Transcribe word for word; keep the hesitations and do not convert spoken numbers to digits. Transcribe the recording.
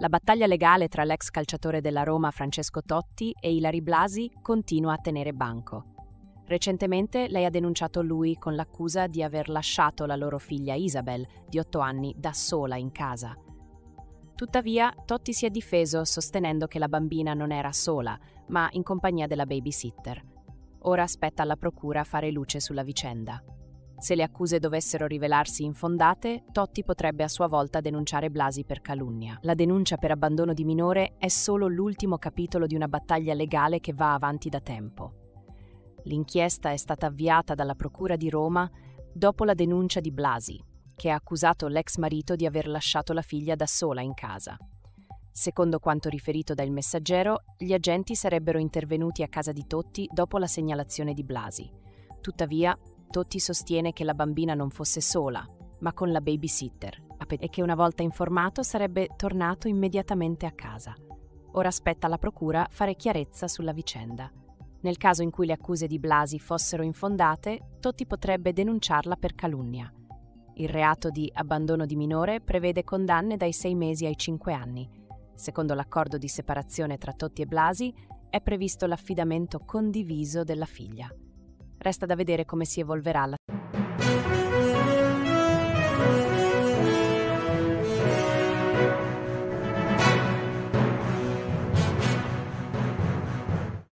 La battaglia legale tra l'ex calciatore della Roma Francesco Totti e Ilary Blasi continua a tenere banco. Recentemente lei ha denunciato lui con l'accusa di aver lasciato la loro figlia Isabel, di otto anni, da sola in casa. Tuttavia, Totti si è difeso sostenendo che la bambina non era sola, ma in compagnia della babysitter. Ora spetta alla procura fare luce sulla vicenda. Se le accuse dovessero rivelarsi infondate, Totti potrebbe a sua volta denunciare Blasi per calunnia. La denuncia per abbandono di minore è solo l'ultimo capitolo di una battaglia legale che va avanti da tempo. L'inchiesta è stata avviata dalla Procura di Roma dopo la denuncia di Blasi, che ha accusato l'ex marito di aver lasciato la figlia da sola in casa. Secondo quanto riferito da Il Messaggero, gli agenti sarebbero intervenuti a casa di Totti dopo la segnalazione di Blasi. Tuttavia, Totti sostiene che la bambina non fosse sola, ma con la babysitter, e che una volta informato sarebbe tornato immediatamente a casa. Ora spetta alla procura fare chiarezza sulla vicenda. Nel caso in cui le accuse di Blasi fossero infondate, Totti potrebbe denunciarla per calunnia. Il reato di abbandono di minore prevede condanne dai sei mesi ai cinque anni. Secondo l'accordo di separazione tra Totti e Blasi, è previsto l'affidamento condiviso della figlia. Resta da vedere come si evolverà la